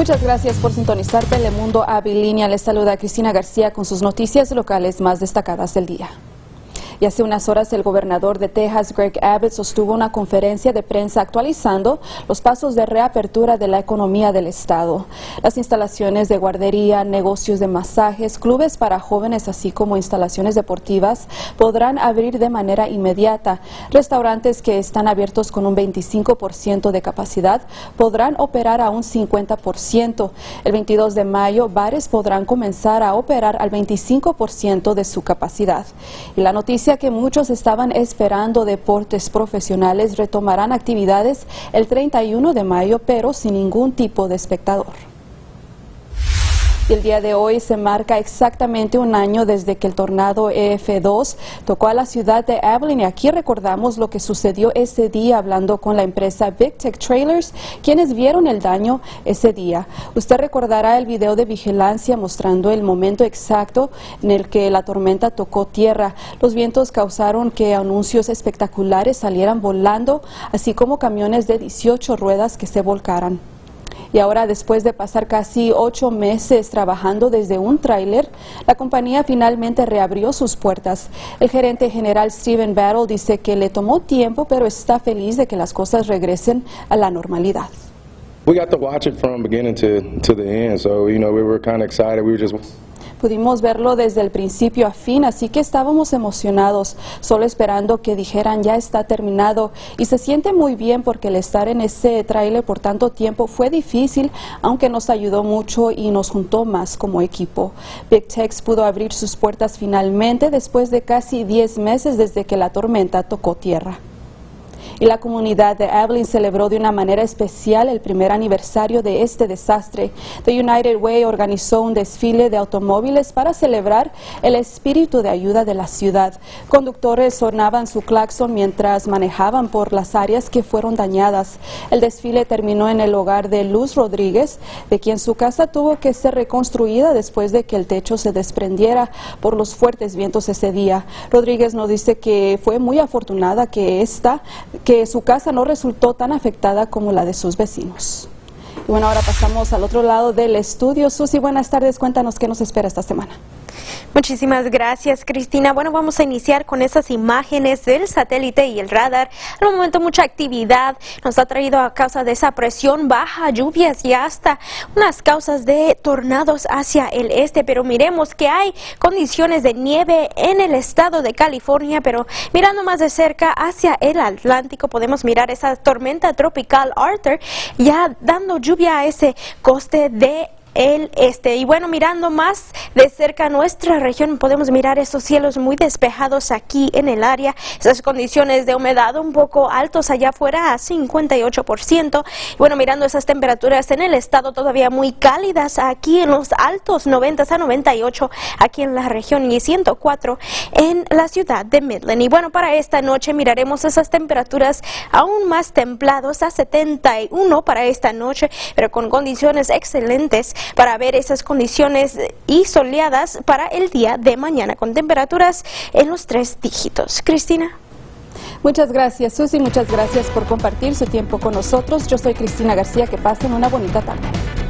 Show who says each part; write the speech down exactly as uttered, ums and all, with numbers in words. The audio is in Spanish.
Speaker 1: Muchas gracias por sintonizar Telemundo Abilinia. Les saluda Cristina García con sus noticias locales más destacadas del día. Y hace unas horas el gobernador de Texas, Greg Abbott, sostuvo una conferencia de prensa actualizando los pasos de reapertura de la economía del estado. Las instalaciones de guardería, negocios de masajes, clubes para jóvenes, así como instalaciones deportivas, podrán abrir de manera inmediata. Restaurantes que están abiertos con un veinticinco por ciento de capacidad podrán operar a un cincuenta por ciento. El veintidós de mayo, bares podrán comenzar a operar al veinticinco por ciento de su capacidad. Y la noticia que muchos estaban esperando: deportes profesionales retomarán actividades el treinta y uno de mayo, pero sin ningún tipo de espectador. Y el día de hoy se marca exactamente un año desde que el tornado E F dos tocó a la ciudad de Abilene. Y aquí recordamos lo que sucedió ese día hablando con la empresa Big Tech Trailers, quienes vieron el daño ese día. Usted recordará el video de vigilancia mostrando el momento exacto en el que la tormenta tocó tierra. Los vientos causaron que anuncios espectaculares salieran volando, así como camiones de dieciocho ruedas que se volcaran. Y ahora, después de pasar casi ocho meses trabajando desde un tráiler, la compañía finalmente reabrió sus puertas. El gerente general Stephen Battle dice que le tomó tiempo, pero está feliz de que las cosas regresen a la normalidad.
Speaker 2: We got to watch it from beginning to to the end, so you know we were kind of excited. We were just
Speaker 1: Pudimos verlo desde el principio a fin, así que estábamos emocionados, solo esperando que dijeran ya está terminado. Y se siente muy bien porque el estar en ese tráiler por tanto tiempo fue difícil, aunque nos ayudó mucho y nos juntó más como equipo. Big Tech pudo abrir sus puertas finalmente después de casi diez meses desde que la tormenta tocó tierra. Y la comunidad de Abilene celebró de una manera especial el primer aniversario de este desastre. The United Way organizó un desfile de automóviles para celebrar el espíritu de ayuda de la ciudad. Conductores sonaban su claxon mientras manejaban por las áreas que fueron dañadas. El desfile terminó en el hogar de Luz Rodríguez, de quien su casa tuvo que ser reconstruida después de que el techo se desprendiera por los fuertes vientos ese día. Rodríguez nos dice que fue muy afortunada que esta que su casa no resultó tan afectada como la de sus vecinos. Y bueno, ahora pasamos al otro lado del estudio. Susi, buenas tardes, cuéntanos qué nos espera esta semana.
Speaker 3: Muchísimas gracias, Cristina. Bueno, vamos a iniciar con esas imágenes del satélite y el radar. Al momento mucha actividad nos ha traído a causa de esa presión baja, lluvias y hasta unas causas de tornados hacia el este. Pero miremos que hay condiciones de nieve en el estado de California, pero mirando más de cerca hacia el Atlántico podemos mirar esa tormenta tropical Arthur ya dando lluvia a ese coste de el este. Y bueno, mirando más de cerca nuestra región podemos mirar estos cielos muy despejados aquí en el área, esas condiciones de humedad un poco altos allá afuera a cincuenta y ocho por ciento. Y bueno, mirando esas temperaturas en el estado todavía muy cálidas aquí en los altos noventa a noventa y ocho aquí en la región y ciento cuatro en la ciudad de Midland. Y bueno, para esta noche miraremos esas temperaturas aún más templados a setenta y uno para esta noche, pero con condiciones excelentes para ver esas condiciones y soleadas para el día de mañana con temperaturas en los tres dígitos. Cristina.
Speaker 1: Muchas gracias, Susi, muchas gracias por compartir su tiempo con nosotros. Yo soy Cristina García, que pasen una bonita tarde.